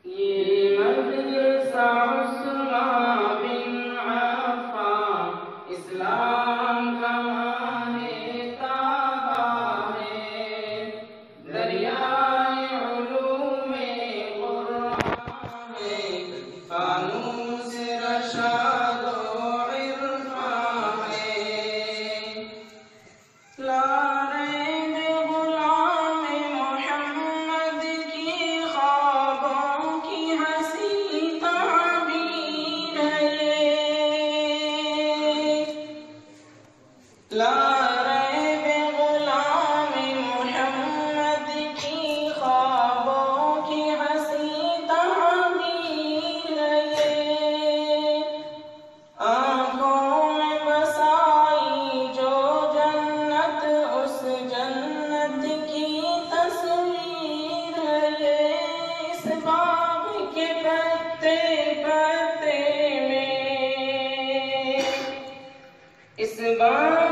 یہ مدرسہ عثمان بن عفان اسلام کا ماہ تابہ ہے، دریائے علوم قرآن ہے، فانوس رشاد و عرفان ہے۔ لا ریب غلام محمد کی خوابوں کی حسین تعبیر ہے، لا ریب غلام محمد کی خوابوں کی حسین تعبیر ہے۔ آنکھوں میں بسائی جو جنت اس جنت کی تصویر ہے، اس باغ کے پتے پتے میں، اس باغ